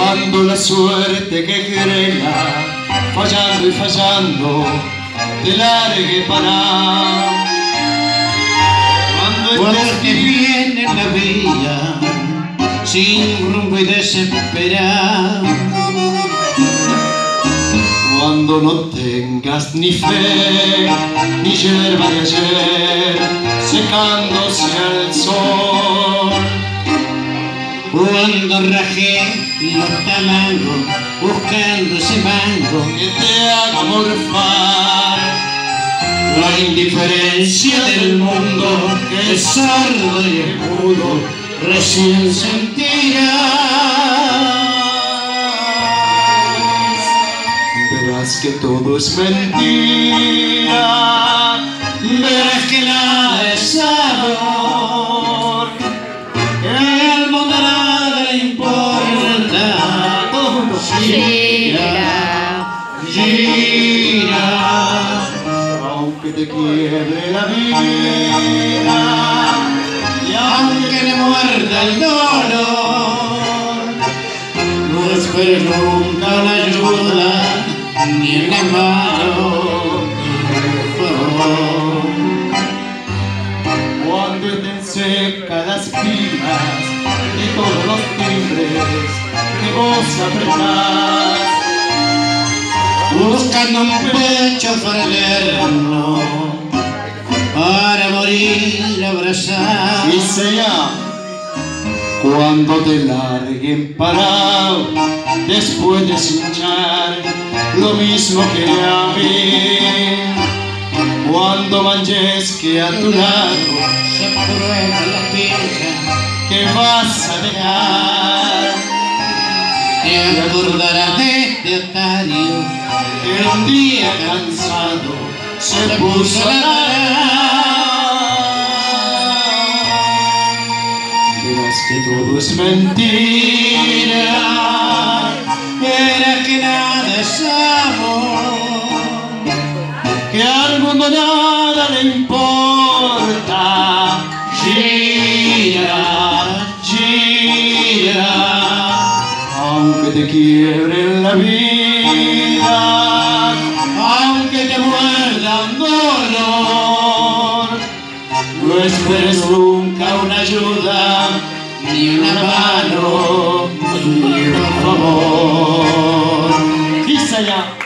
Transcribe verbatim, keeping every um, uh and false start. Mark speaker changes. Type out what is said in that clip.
Speaker 1: Cuando la suerte que querela, fallando y fallando, te largue para.
Speaker 2: Cuando el que viene en la vía, sin rumbo y desesperado.
Speaker 1: Cuando no tengas ni fe, ni hierba de ayer, secándose al sol.
Speaker 2: Cuando rajé los tamangos, buscando ese mango
Speaker 1: que te haga morfar.
Speaker 2: La indiferencia del mundo, que es sordo y es mudo, recién sentirás.
Speaker 1: Verás que todo es mentira,
Speaker 2: verás que nada es amor, que al mundo nada le importa.
Speaker 1: Todo mundo.
Speaker 2: Gira, gira,
Speaker 1: aunque te quiebre la vida
Speaker 2: y aunque le muerda el dolor, no esperes nunca una ayuda ni una mano, por favor.
Speaker 1: Cuando estén secas las pilas de todos los timbres que vos apretás,
Speaker 2: buscando un pecho fraterno para morir abrazado.
Speaker 1: y sea cuando te larguen parado, después de hinchar lo mismo que a mí. Cuando manches que a tu lado
Speaker 2: se prueba la pincha,
Speaker 1: que vas a dejar,
Speaker 2: te acordarás de este otario
Speaker 1: que un día cansado se puso a ladrar. Verás que todo es mentira,
Speaker 2: verás que nada es amor,
Speaker 1: que al mundo nada le importa. Gira, gira, aunque te quiebre la vida, aunque te muerda un dolor, no esperes nunca una ayuda,
Speaker 2: ni una mano,
Speaker 1: ni por favor. Quizá ya.